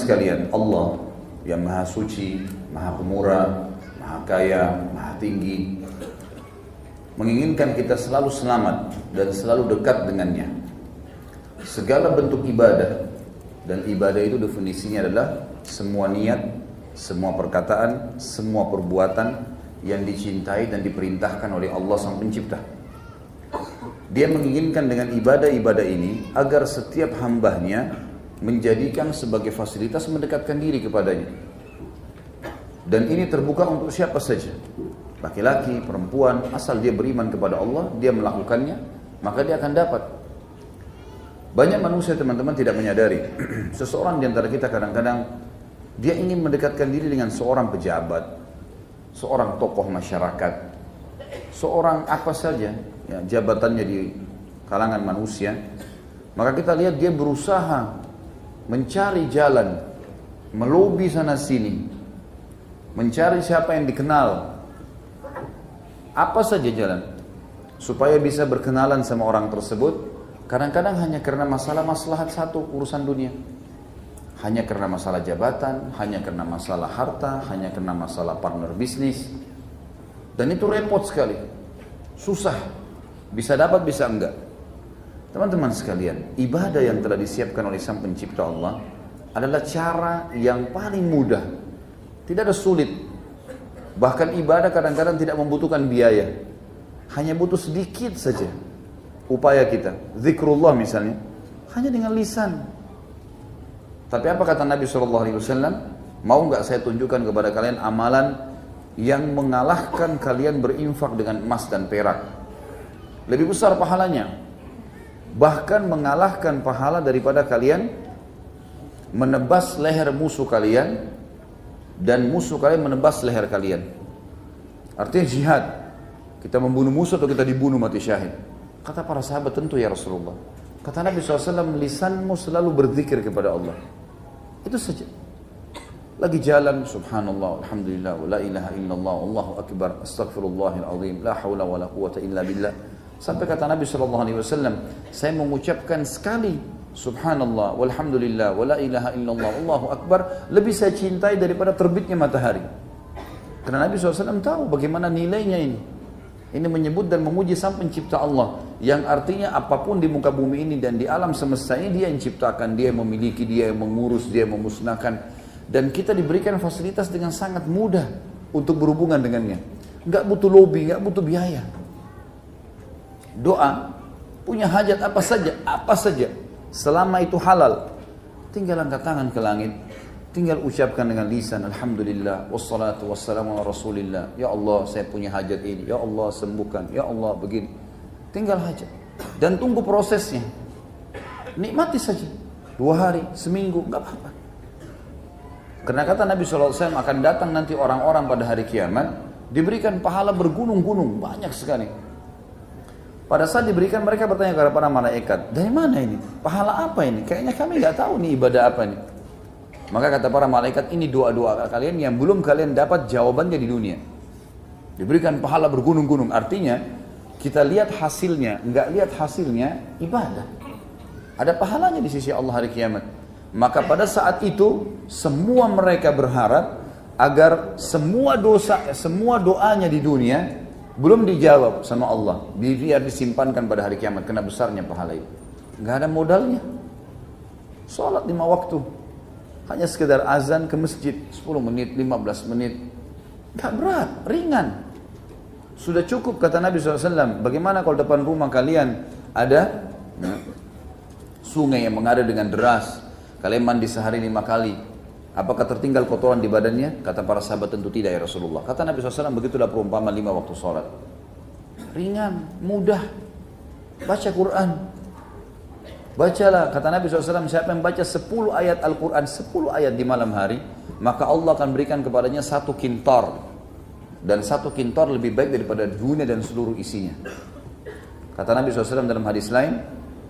sekalian, Allah yang maha suci, maha pemurah, maha kaya, maha tinggi, menginginkan kita selalu selamat dan selalu dekat dengannya. Segala bentuk ibadah, dan ibadah itu definisinya adalah semua niat, semua perkataan, semua perbuatan yang dicintai dan diperintahkan oleh Allah Sang Pencipta. Dia menginginkan dengan ibadah-ibadah ini agar setiap hambanya menjadikan sebagai fasilitas mendekatkan diri kepadanya. Dan ini terbuka untuk siapa saja, laki-laki, perempuan, asal dia beriman kepada Allah, dia melakukannya, maka dia akan dapat. Banyak manusia teman-teman tidak menyadari, seseorang di antara kita kadang-kadang dia ingin mendekatkan diri dengan seorang pejabat, seorang tokoh masyarakat, seorang apa saja ya, jabatannya di kalangan manusia. Maka kita lihat dia berusaha mencari jalan, melobi sana sini, mencari siapa yang dikenal, apa saja jalan supaya bisa berkenalan sama orang tersebut. Kadang-kadang hanya karena masalah maslahat satu urusan dunia, hanya karena masalah jabatan, hanya karena masalah harta, hanya karena masalah partner bisnis. Dan itu repot sekali, susah, bisa dapat bisa enggak. Teman-teman sekalian, ibadah yang telah disiapkan oleh Sang Pencipta Allah adalah cara yang paling mudah, tidak ada sulit. Bahkan ibadah kadang-kadang tidak membutuhkan biaya, hanya butuh sedikit saja upaya kita. Zikrullah misalnya, hanya dengan lisan. Tapi apa kata Nabi SAW? Mau nggak saya tunjukkan kepada kalian amalan yang mengalahkan kalian berinfak dengan emas dan perak? Lebih besar pahalanya, bahkan mengalahkan pahala daripada kalian menebas leher musuh kalian dan musuh kalian menebas leher kalian. Artinya jihad, kita membunuh musuh atau kita dibunuh mati syahid. Kata para sahabat, tentu ya Rasulullah. Kata Nabi SAW, lisanmu selalu berzikir kepada Allah. Itu saja. Lagi jalan, subhanallah, alhamdulillah, wa la ilaha illallah, Allahu akbar, astaghfirullahil azim, la hawla wa la quwata illa billah. Sampai kata Nabi SAW, saya mengucapkan sekali subhanallah, walhamdulillah, wa la ilaha illallah, Allahu akbar, lebih saya cintai daripada terbitnya matahari. Karena Nabi SAW tahu bagaimana nilainya ini. Ini menyebut dan memuji Sang Pencipta Allah, yang artinya apapun di muka bumi ini dan di alam semesta ini dia yang ciptakan, dia yang memiliki, dia yang mengurus, dia yang memusnahkan. Dan kita diberikan fasilitas dengan sangat mudah untuk berhubungan dengannya. Nggak butuh lobby, nggak butuh biaya. Doa, punya hajat apa saja, selama itu halal, tinggal angkat tangan ke langit, tinggal ucapkan dengan lisan, alhamdulillah, wassalatu wassalamu ala rasulillah. Ya Allah, saya punya hajat ini. Ya Allah, sembuhkan. Ya Allah, begini. Tinggal hajat. Dan tunggu prosesnya. Nikmati saja. 2 hari, seminggu, enggak apa-apa. Karena kata Nabi SAW, akan datang nanti orang-orang pada hari kiamat, diberikan pahala bergunung-gunung, banyak sekali. Pada saat diberikan, mereka bertanya kepada para malaikat, dari mana ini? Pahala apa ini? Kayaknya kami enggak tahu nih ibadah apa ini. Maka kata para malaikat, ini doa-doa kalian yang belum kalian dapat jawabannya di dunia. Diberikan pahala bergunung-gunung. Artinya, kita lihat hasilnya, enggak lihat hasilnya, ibadah. Ada pahalanya di sisi Allah hari kiamat. Maka pada saat itu, semua mereka berharap agar semua doanya di dunia belum dijawab sama Allah. Biar disimpankan pada hari kiamat, karena besarnya pahala itu. Enggak ada modalnya. Salat 5 waktu. Hanya sekedar azan ke masjid 10 menit, 15 menit. Gak berat, ringan. Sudah cukup kata Nabi SAW. Bagaimana kalau depan rumah kalian ada sungai yang mengalir dengan deras, kalian mandi sehari 5 kali, apakah tertinggal kotoran di badannya? Kata para sahabat, tentu tidak ya Rasulullah. Kata Nabi SAW, begitulah perumpamaan 5 waktu sholat. Ringan, mudah. Baca Quran. Bacalah, kata Nabi SAW, siapa yang baca 10 ayat Al-Quran, 10 ayat di malam hari, maka Allah akan berikan kepadanya 1 kintor. Dan 1 kintor lebih baik daripada dunia dan seluruh isinya. Kata Nabi SAW dalam hadis lain,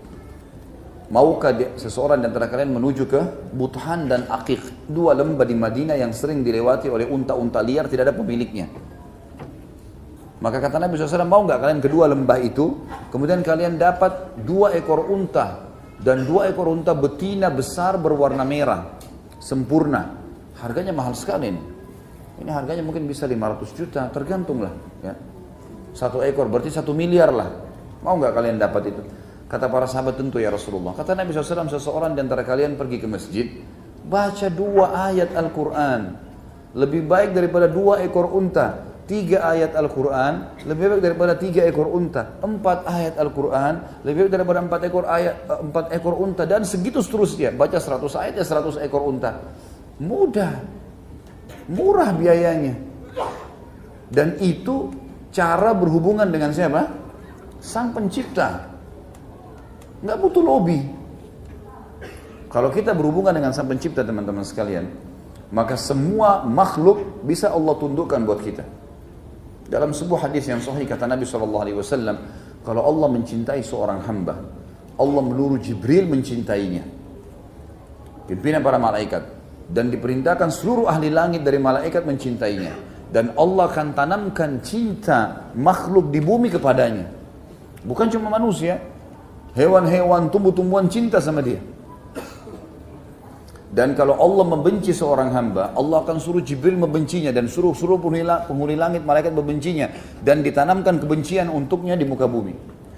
maukah seseorang di antara kalian menuju ke Buthan dan Aqiq, 2 lembah di Madinah yang sering dilewati oleh unta-unta liar, tidak ada pemiliknya. Maka kata Nabi SAW, mau nggak kalian kedua lembah itu, kemudian kalian dapat 2 ekor unta, dan 2 ekor unta betina besar berwarna merah. sempurna. Harganya mahal sekali ini. Ini harganya mungkin bisa 500 juta, tergantung lah. Ya. 1 ekor berarti 1 miliar lah. Mau nggak kalian dapat itu? Kata para sahabat, tentu ya Rasulullah. Kata Nabi SAW, seseorang di antara kalian pergi ke masjid, baca 2 ayat Al-Quran. Lebih baik daripada 2 ekor unta. 3 ayat Al-Quran, lebih baik daripada 3 ekor unta. 4 ayat Al-Quran, lebih baik daripada 4 ekor unta. Dan segitu seterusnya. Baca 100 ayat ya 100 ekor unta. Mudah. Murah biayanya. Dan itu cara berhubungan dengan siapa? Sang Pencipta. Nggak butuh lobby. Kalau kita berhubungan dengan Sang Pencipta, teman-teman sekalian, maka semua makhluk bisa Allah tundukkan buat kita. Dalam sebuah hadis yang sahih kata Nabi SAW, kalau Allah mencintai seorang hamba, Allah menyuruh Jibril mencintainya, pimpinan para malaikat, dan diperintahkan seluruh ahli langit dari malaikat mencintainya, dan Allah akan tanamkan cinta makhluk di bumi kepadanya. Bukan cuma manusia, hewan-hewan, tumbuh-tumbuhan cinta sama dia. Dan kalau Allah membenci seorang hamba, Allah akan suruh Jibril membencinya, dan suruh penghuni langit, malaikat membencinya, dan ditanamkan kebencian untuknya di muka bumi.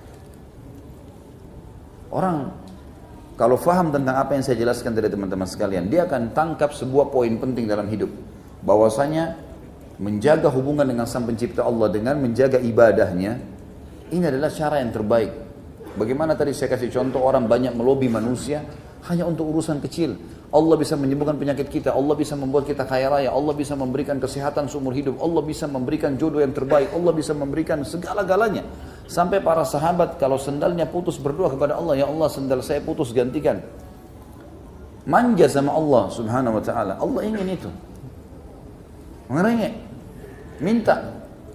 Orang kalau faham tentang apa yang saya jelaskan dari teman-teman sekalian, dia akan tangkap sebuah poin penting dalam hidup, bahwasanya menjaga hubungan dengan Sang Pencipta Allah dengan menjaga ibadahnya, ini adalah cara yang terbaik. Bagaimana tadi saya kasih contoh, orang banyak melobi manusia hanya untuk urusan kecil. Allah bisa menyembuhkan penyakit kita, Allah bisa membuat kita kaya raya, Allah bisa memberikan kesehatan seumur hidup, Allah bisa memberikan jodoh yang terbaik, Allah bisa memberikan segala-galanya. Sampai para sahabat kalau sendalnya putus berdoa kepada Allah, ya Allah sendal saya putus gantikan. Manja sama Allah subhanahu wa ta'ala. Allah ingin itu. Mengerengek, minta.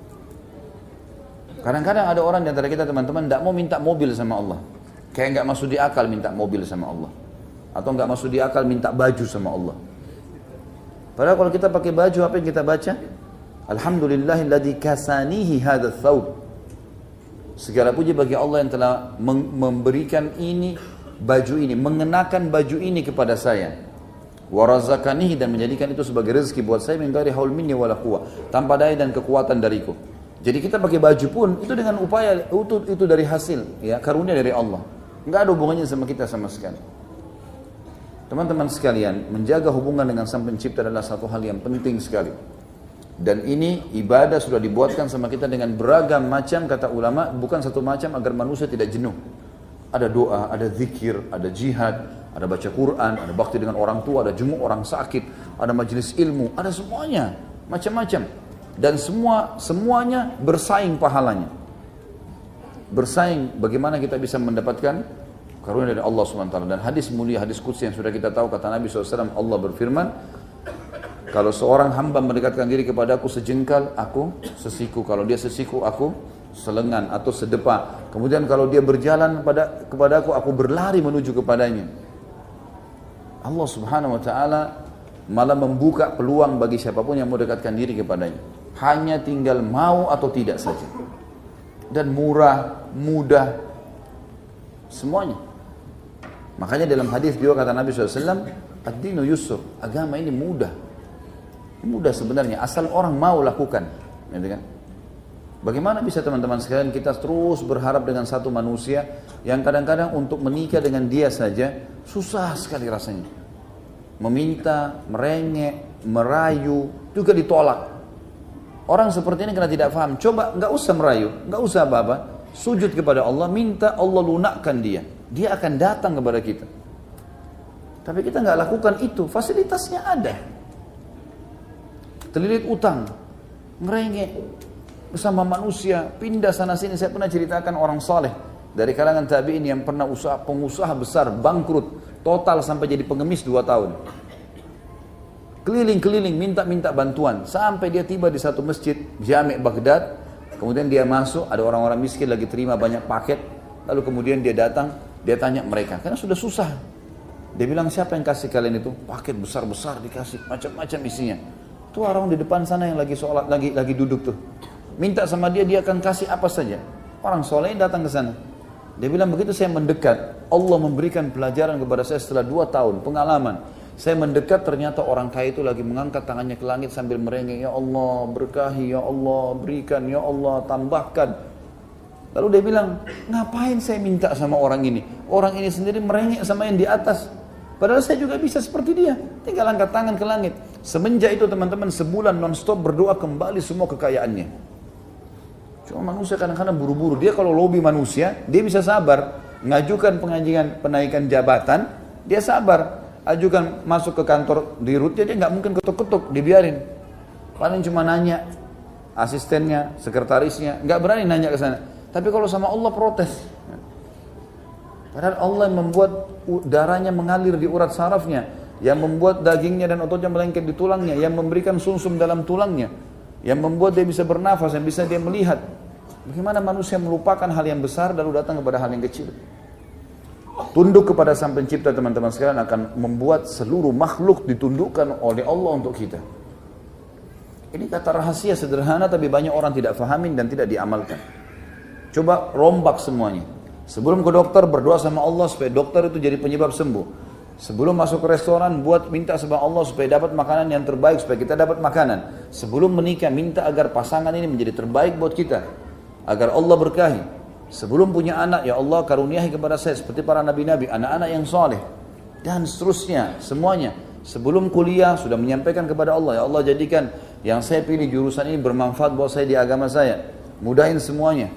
Kadang-kadang ada orang di antara kita teman-teman tidak mau minta mobil sama Allah. Kayak nggak masuk di akal minta mobil sama Allah. Atau nggak masuk di akal minta baju sama Allah. Padahal kalau kita pakai baju, apa yang kita baca? Alhamdulillahilladzi kasanihi hadzal thawb. Segala puji bagi Allah yang telah memberikan ini, baju ini, mengenakan baju ini kepada saya. Wa razaqanihi, dan menjadikan itu sebagai rezeki buat saya, min ghairi haul minni wala quwwah, tanpa daya dan kekuatan dariku. Jadi kita pakai baju pun itu dengan upaya itu dari hasil, ya, karunia dari Allah. Enggak ada hubungannya sama kita sama sekali. Teman-teman sekalian, menjaga hubungan dengan Sang Pencipta adalah satu hal yang penting sekali. Dan ini ibadah sudah dibuatkan sama kita dengan beragam macam, kata ulama, bukan satu macam agar manusia tidak jenuh. Ada doa, ada zikir, ada jihad, ada baca Quran, ada bakti dengan orang tua, ada jenguk orang sakit, ada majelis ilmu, ada semuanya, macam-macam. Dan semuanya bersaing pahalanya. Bersaing bagaimana kita bisa mendapatkan karunia dari Allah SWT. Dan hadis mulia, hadis qudsi yang sudah kita tahu, kata Nabi SAW, Allah berfirman, kalau seorang hamba mendekatkan diri kepada aku sejengkal, aku sesiku. Kalau dia sesiku, aku selengan atau sedepa. Kemudian kalau dia berjalan kepada aku berlari menuju kepadanya. Allah Subhanahu wa ta'ala malah membuka peluang bagi siapapun yang mau dekatkan diri kepadanya. Hanya tinggal mau atau tidak saja. Dan murah, mudah, semuanya. Makanya dalam hadis juga kata Nabi SAW, ad-dinu yusr, agama ini mudah. Mudah sebenarnya, asal orang mau lakukan. Gitu kan? Bagaimana bisa teman-teman sekalian kita terus berharap dengan satu manusia yang kadang-kadang untuk menikah dengan dia saja susah sekali rasanya. Meminta, merengek, merayu, juga ditolak. Orang seperti ini karena tidak paham, coba nggak usah merayu, nggak usah apa-apa, sujud kepada Allah, minta Allah lunakkan dia. Dia akan datang kepada kita. Tapi kita nggak lakukan itu, fasilitasnya ada. Terlilit utang, ngerengek bersama manusia, pindah sana sini. Saya pernah ceritakan orang saleh dari kalangan tabi'in yang pernah pengusaha besar, bangkrut, total sampai jadi pengemis 2 tahun. Keliling-keliling, minta bantuan, sampai dia tiba di satu masjid, Jami' Baghdad. Kemudian dia masuk, ada orang-orang miskin lagi terima banyak paket. Lalu kemudian dia datang, dia tanya mereka, karena sudah susah. Dia bilang, siapa yang kasih kalian itu? Paket besar-besar dikasih, macam-macam isinya. Itu orang di depan sana yang lagi sholat, lagi duduk tuh. Minta sama dia, dia akan kasih apa saja. Orang soleh datang ke sana. Dia bilang, begitu saya mendekat, Allah memberikan pelajaran kepada saya setelah 2 tahun, pengalaman. Saya mendekat, ternyata orang kaya itu lagi mengangkat tangannya ke langit sambil merengek, ya Allah berkahi, ya Allah berikan, ya Allah tambahkan. Lalu dia bilang, ngapain saya minta sama orang ini? Orang ini sendiri merengek sama yang di atas. Padahal saya juga bisa seperti dia, tinggal angkat tangan ke langit. Semenjak itu teman-teman, sebulan non-stop berdoa kembali semua kekayaannya. Cuma manusia kadang-kadang buru-buru. Dia kalau lobby manusia, dia bisa sabar. Ngajukan penaikan jabatan, dia sabar. Ajukan masuk ke kantor di rootnya, dia nggak mungkin ketuk-ketuk, dibiarin. Paling cuma nanya asistennya, sekretarisnya, nggak berani nanya ke sana. Tapi kalau sama Allah protes. Padahal Allah yang membuat darahnya mengalir di urat sarafnya, yang membuat dagingnya dan ototnya melengket di tulangnya, yang memberikan sumsum dalam tulangnya, yang membuat dia bisa bernafas, yang bisa dia melihat. Bagaimana manusia melupakan hal yang besar lalu datang kepada hal yang kecil? Tunduk kepada Sang Pencipta teman-teman sekalian akan membuat seluruh makhluk ditundukkan oleh Allah untuk kita. Ini kata rahasia sederhana tapi banyak orang tidak fahamin dan tidak diamalkan. Coba rombak semuanya. Sebelum ke dokter berdoa sama Allah supaya dokter itu jadi penyebab sembuh. Sebelum masuk ke restoran minta sama Allah supaya dapat makanan yang terbaik, supaya kita dapat makanan. Sebelum menikah minta agar pasangan ini menjadi terbaik buat kita, agar Allah berkahi. Sebelum punya anak, ya Allah karuniahi kepada saya seperti para nabi-nabi, anak-anak yang soleh, dan seterusnya semuanya. Sebelum kuliah sudah menyampaikan kepada Allah, ya Allah jadikan yang saya pilih jurusan ini bermanfaat buat saya di agama saya, mudahin semuanya.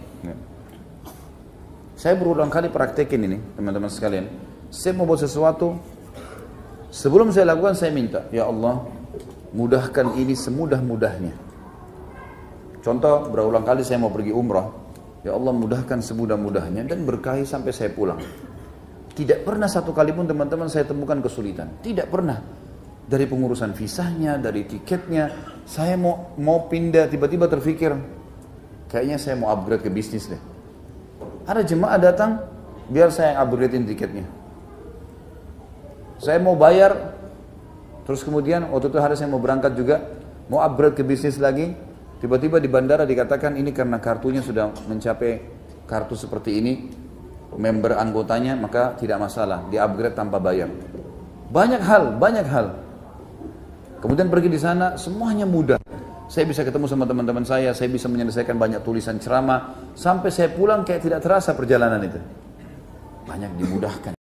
Saya berulang kali praktekin ini teman-teman sekalian. Saya mau buat sesuatu, sebelum saya lakukan saya minta, ya Allah mudahkan ini semudah-mudahnya. Contoh, berulang kali saya mau pergi umrah, ya Allah mudahkan semudah-mudahnya dan berkahi sampai saya pulang. Tidak pernah satu kali pun teman-teman saya temukan kesulitan. Tidak pernah. Dari pengurusan visanya, dari tiketnya, saya mau pindah, tiba-tiba terfikir, kayaknya saya mau upgrade ke bisnis deh. Ada jemaah datang, biar saya upgradein tiketnya. Saya mau bayar, terus kemudian waktu itu hari saya mau berangkat juga, mau upgrade ke bisnis lagi. Tiba-tiba di bandara dikatakan ini karena kartunya sudah mencapai kartu seperti ini, member anggotanya, maka tidak masalah, di-upgrade tanpa bayar. Banyak hal. Kemudian pergi di sana, semuanya mudah. Saya bisa ketemu sama teman-teman saya bisa menyelesaikan banyak tulisan ceramah, sampai saya pulang kayak tidak terasa perjalanan itu. Banyak dimudahkan.